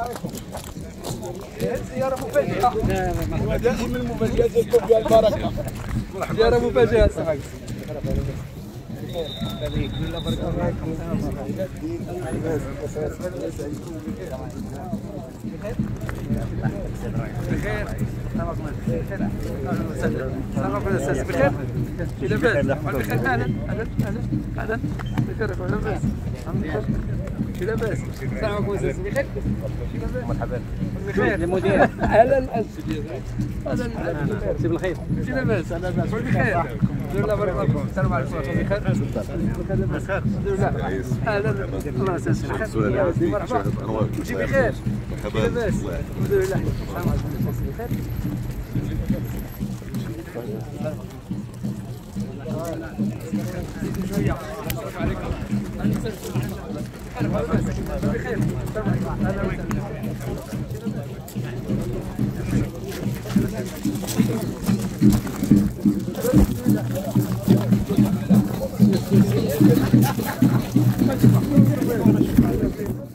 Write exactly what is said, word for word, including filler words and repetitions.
زيارة مفاجئة. دائما المفاجآت يكون فيها البركة. زيارة مفاجئة صاحبي. بخير. سلامك الاستاذ بخير؟ في لاباس؟ بخير اهلا اهلا اهلا اهلا بخير لاباس؟ في لاباس؟ سلامك الاستاذ بخير؟ مرحبا بخير المدير اهلا اهلا اهلا سي بالخير في لاباس اهلا لاباس بخير الحمد لله بارك الله فيك السلام عليكم بخير بخير الحمد لله اهلا الله يسلمك بخير مرحبا انت بخير مرحبا لاباس الحمد لله السلام عليكم بخير بخير